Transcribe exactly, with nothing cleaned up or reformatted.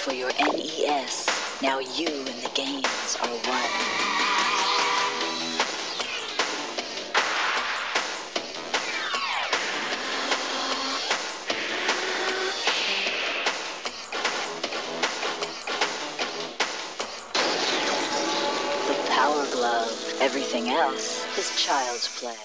for your N E S. Now you and the games are one. The Power Glove. Everything else is child's play.